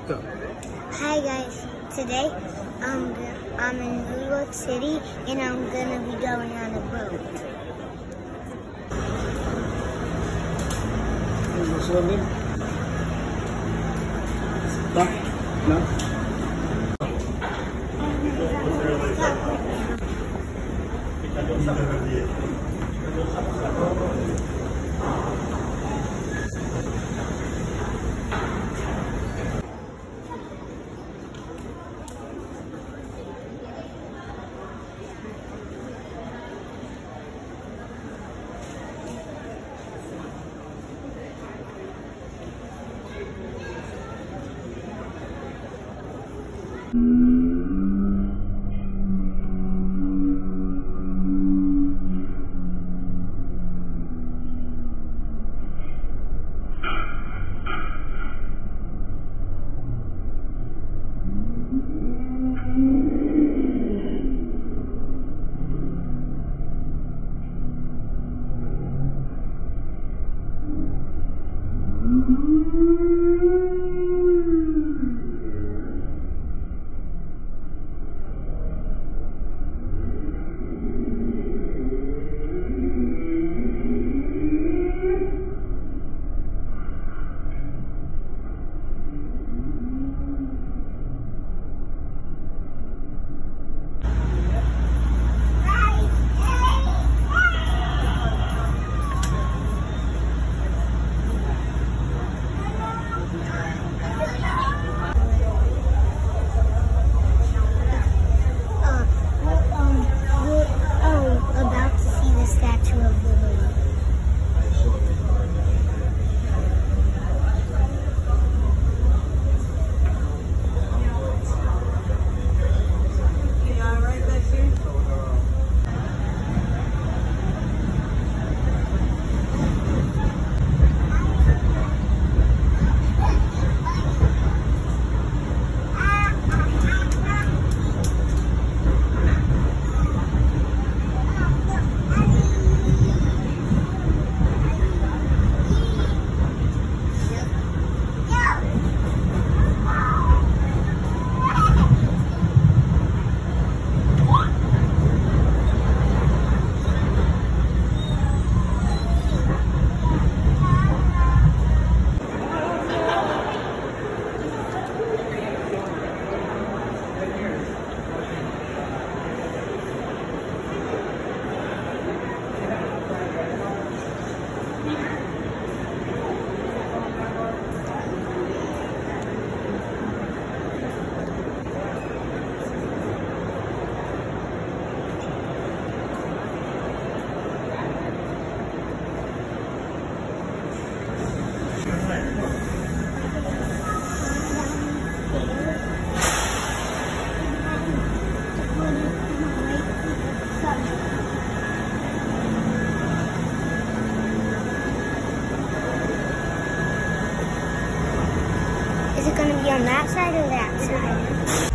Go. Hi guys, today I'm in New York City and I'm gonna be going on a boat. What's your name? No? About to see the Statue of Liberty. Is it going to be on that side or that side?